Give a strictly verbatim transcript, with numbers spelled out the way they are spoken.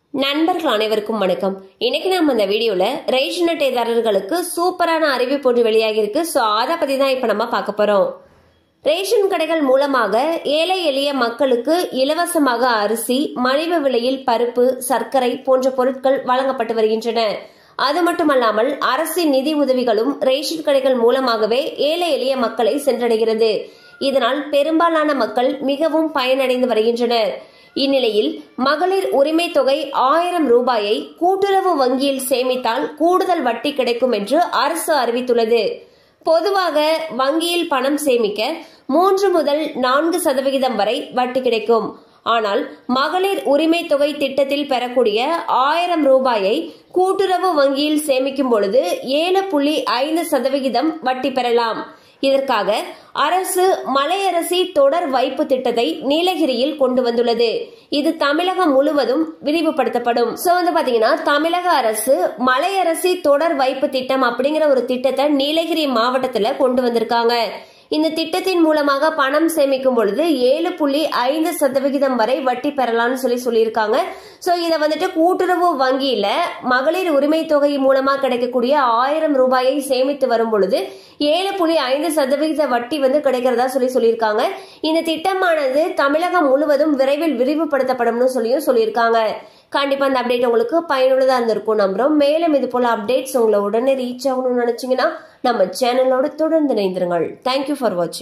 நண்பர்கள் அனைவருக்கும் வணக்கம். இன்னைக்கு நம்ம இந்த வீடியோல ரேஷன் அட்டைதாரர்களுக்கு சூப்பரான அறிவிப்பு ஒன்று வெளியாகி இருக்கு. சோ அதை பத்தி தான் இப்ப நம்ம பார்க்க போறோம். ரேஷன் கடைகள் மூலமாக ஏழை எளிய மக்களுக்கு இலவசமாக அரிசி, மலிவு விலையில் பருப்பு, சர்க்கரை போன்ற பொருட்கள் வழங்கப்பட்டு வருகின்றன. அது மட்டுமல்லாமல் அரசின் நிதி உதவிகளும் ரேஷன் கடைகள் மூலமாகவே ஏழை எளிய மக்களை சென்றடைகிறது. இதனால் பெரும்பாலான மக்கள் மிகவும் பயனடைந்து வருகின்றனர். இந்நிலையில் மகளிர் உரிமை தொகை ஆயிரம் ரூபாயை கூட்டுறவு வங்கியில் சேமித்தால் கூடுதல் வட்டி கிடைக்கும் என்று அரசு அறிவித்துள்ளது. பொதுவாக வங்கியில் பணம் சேமிக்க மூன்று முதல் நான்கு சதவிகிதம் வரை வட்டி கிடைக்கும். ஆனால் மகளிர் உரிமை தொகை திட்டத்தில் பெறக்கூடிய ஆயிரம் ரூபாயை கூட்டுறவு வங்கியில் சேமிக்கும் பொழுது ஏழு புள்ளி ஐந்து சதவிகிதம் வட்டி பெறலாம். இதற்காக அரசு மலையரசி தொடர் வைப்பு திட்டத்தை நீலகிரியில் கொண்டு வந்துள்ளது. இது தமிழகம் முழுவதும் விரிவுபடுத்தப்படும். சோ வந்து பாத்தீங்கன்னா தமிழக அரசு மலையரசி தொடர் வைப்பு திட்டம் அப்படிங்கிற ஒரு திட்டத்தை நீலகிரி மாவட்டத்துல கொண்டு வந்திருக்காங்க. இந்த திட்டத்தின் மூலமாக பணம் சேமிக்கும் பொழுது ஏழு புள்ளி ஐந்து சதவிகிதம் வரை வட்டி பெறலாம்னு சொல்லி சொல்லியிருக்காங்க. சோ இதை வந்துட்டு கூட்டுறவு வங்கியில மகளிர் உரிமை தொகை மூலமா கிடைக்கக்கூடிய ஆயிரம் ரூபாயை சேமித்து வரும் பொழுது ஏழு புள்ளி ஐந்து சதவிகித வட்டி வந்து கிடைக்கிறதா சொல்லி சொல்லியிருக்காங்க. இந்த திட்டமானது தமிழகம் முழுவதும் விரைவில் விரிவுபடுத்தப்படும் சொல்லியும் சொல்லியிருக்காங்க. கண்டிப்பா இந்த அப்டேட் உங்களுக்கு பயனுள்ளதா இருந்திருக்கும் நம்புறோம். மேலும் இது போல அப்டேட்ஸ் உங்களை உடனே ரீச் ஆகணும்னு நினைச்சீங்கன்னா நம்ம சேனலோட தொடர்ந்து இணைந்திருங்கள். தேங்க்யூ ஃபார் வாட்சிங்.